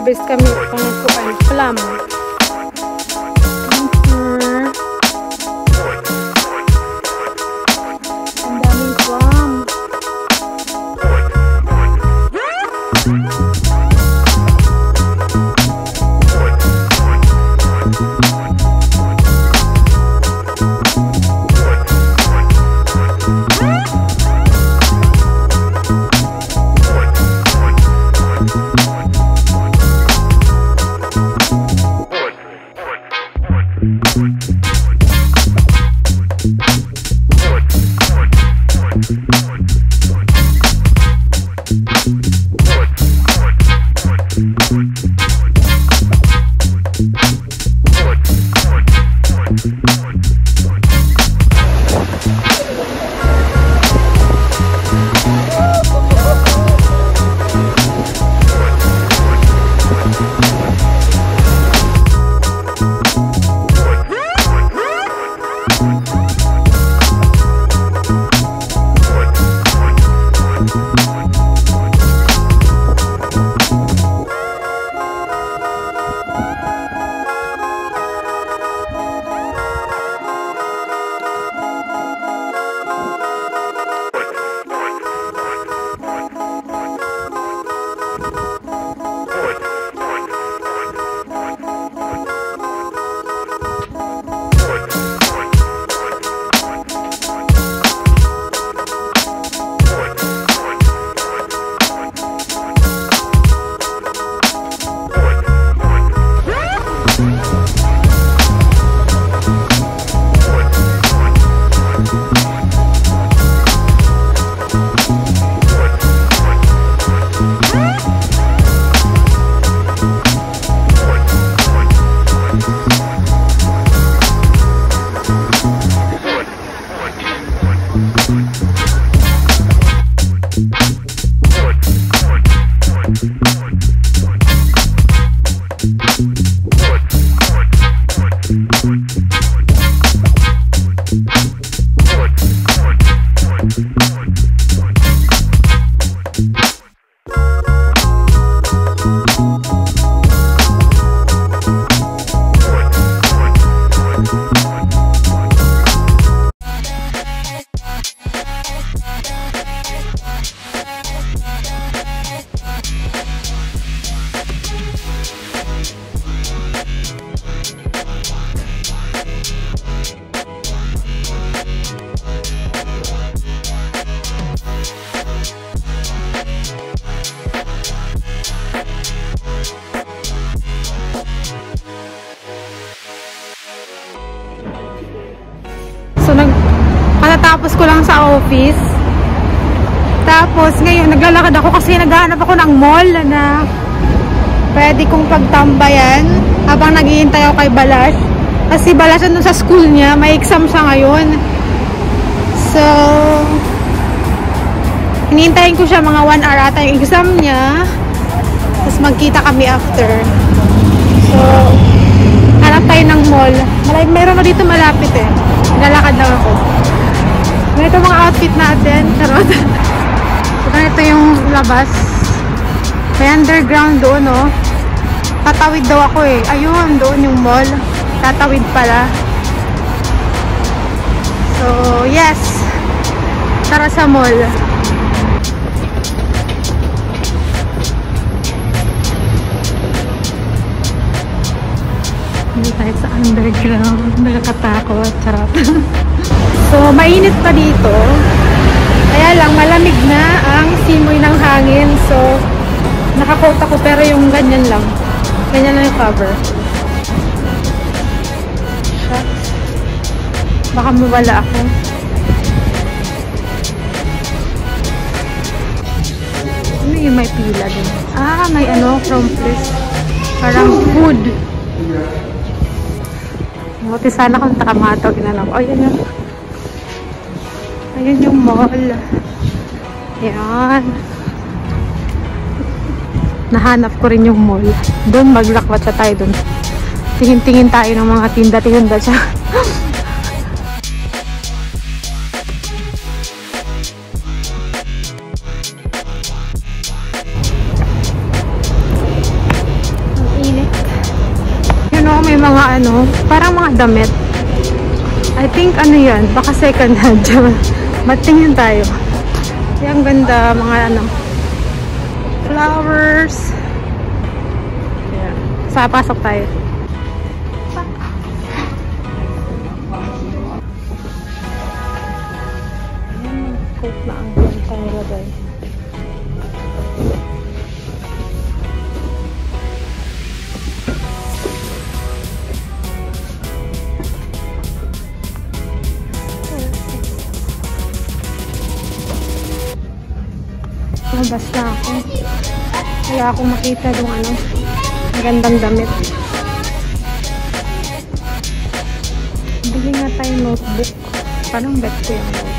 Nag-harvest kami ng plum. Ang daming plum. So, katatapos ko lang sa office. Tapos, ngayon, naglalakad ako kasi naghahanap ako ng mall na pwede kong pagtambayan habang naghihintay ako kay Balash. Kasi Balash nandun sa school niya, may exam siya ngayon. So, hinintayin ko siya mga 1 hour ata yung exam niya. Tapos magkita kami after. So, hanap tayo ng mall. Meron na dito malapit eh. Lalakad lang ako. Ganito mga outfit natin. Charot. So, ganito yung labas. May underground doon, oh. Tatawid daw ako eh. Ayun, doon yung mall. Tatawid pala. So, yes. Tara sa mall. Hindi tayo sa underground. Nakakatakot. Charot. So, mainit pa dito. Kaya lang, malamig na ang simoy ng hangin. So, naka-coat ako pero yung ganyan lang. Ganyan lang yung cover. Shucks. Baka mawala ako. Ano yung may pila din? Ah, may ano, from place. Parang food. Buti sana kung takamataw. Ginanap. Oh, yan yun. Ayun yung mall. Ayan. Nahanap ko rin yung mall. Doon maglakwat siya tayo doon. Tingin-tingin tayo ng mga tinda-tinda siya. damit. I think ano yan, baka second hand. Matingin tayo. Yung ganda, mga ano, flowers. Ayan. Pasok tayo. Ayan, coat na ang tayo lagay. Basta ako. Kaya ako makita yung ano, magandang damit. Bili nga tayo notebook. Parang bet ko yung notebook.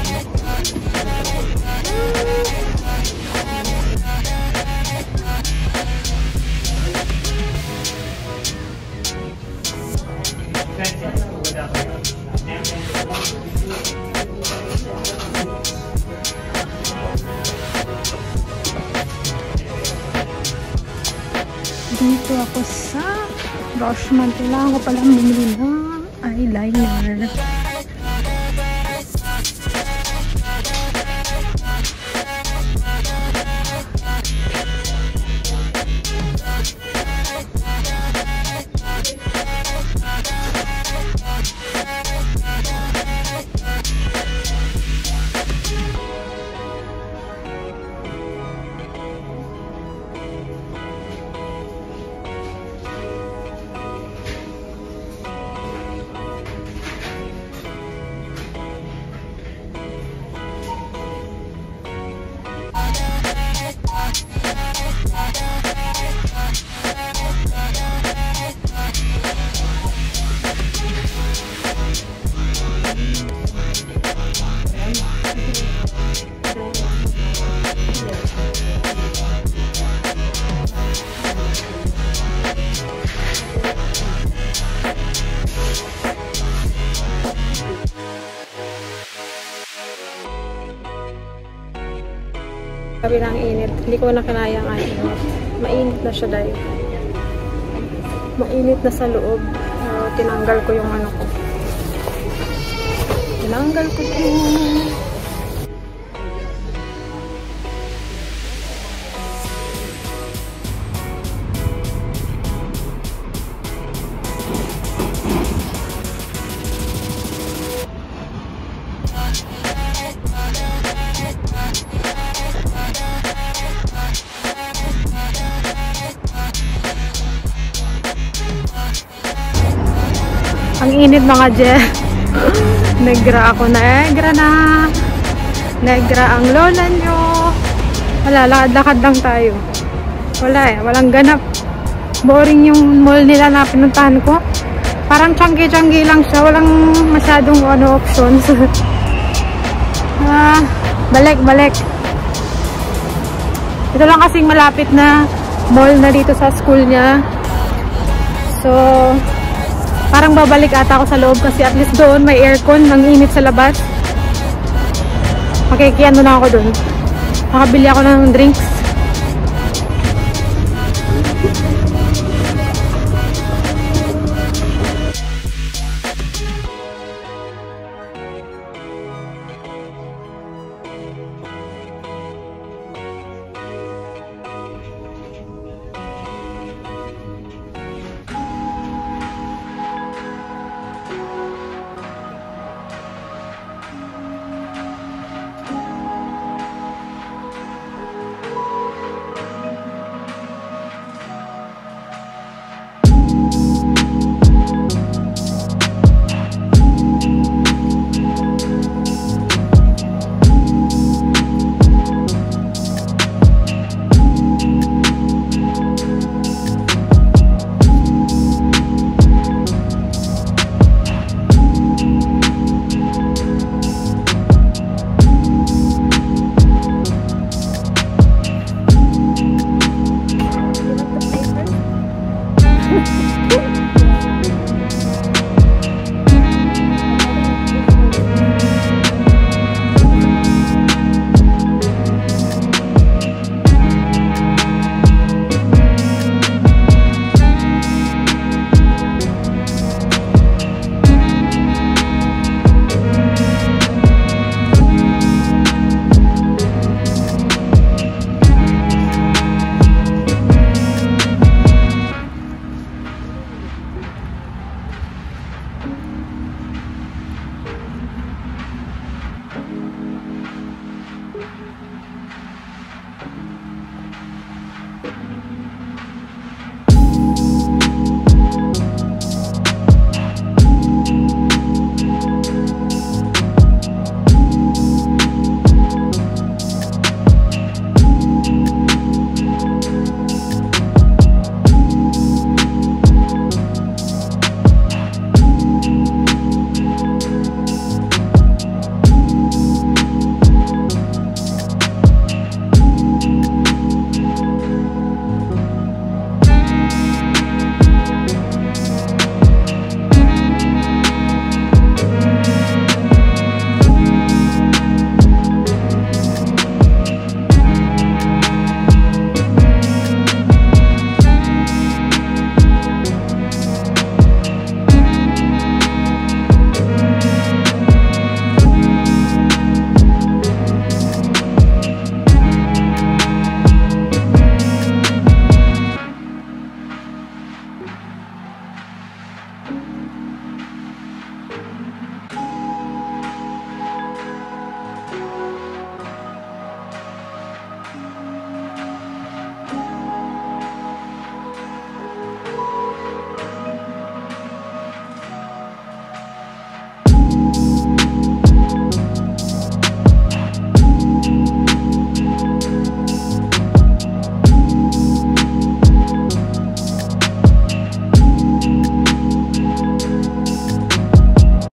Dito ako sa Roshman. Kailangan ko palang bumili ng eyeliner. Sabi ng init, hindi ko na kinaya ang init. Mainit na siya dahil. Mainit na sa loob. Tinanggal ko yung ano ko. Tinanggal ko yung... Ang init mga je. Negra ako. Negra na. Negra ang lola nyo. Wala, lakad-lakad lang tayo. Wala eh. Walang ganap. Boring yung mall nila na pinuntahan ko. Parang tiyanggi-tiyanggi lang siya. Walang masyadong ano, options. Balik. Ito lang kasing malapit na mall na dito sa school niya. So, parang babalik ata ako sa loob kasi at least doon may aircon, ang init sa labas. Makikiano na ako doon. Makabili ako ng drinks.